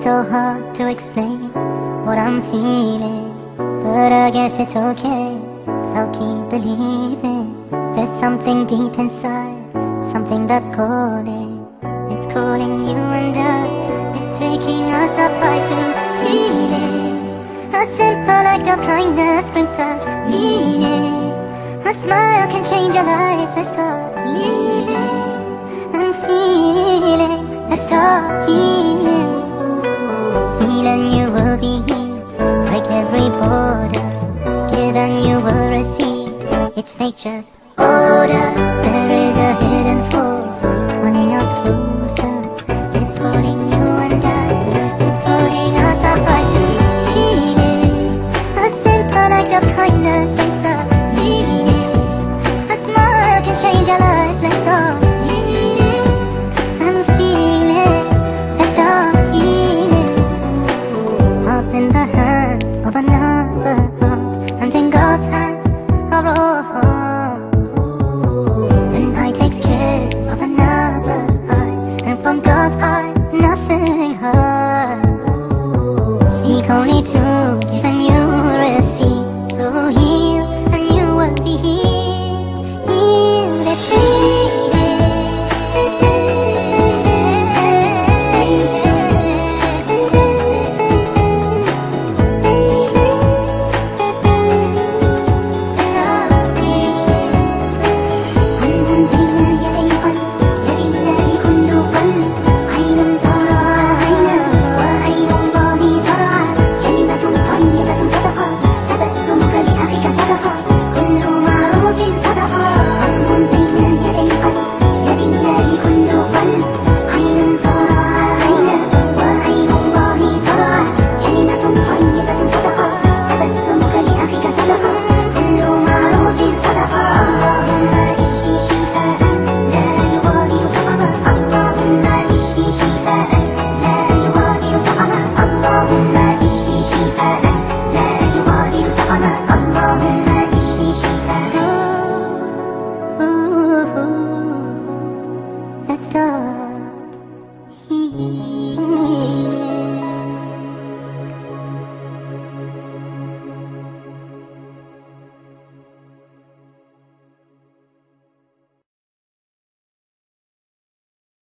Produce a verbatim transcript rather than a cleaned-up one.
so hard to explain what I'm feeling, but I guess it's okay, 'cause I'll keep believing. There's something deep inside, something that's calling. It's calling you and I, it's taking us up high to healing. A simple act of kindness brings such meaning. A smile can change your life. Let's start believing and feeling. Let's start healing. Heal and you will be healed. Break every border. Give and you will receive. It's nature's order. There is a hidden force pulling us closer. It's pulling you and I. It's pulling us up right to healing. A simple act of kindness brings a meaning. A smile can change your life. Let's start healing and feeling. Let's start healing. Hearts in the hand of another heart, and in God's hand are all.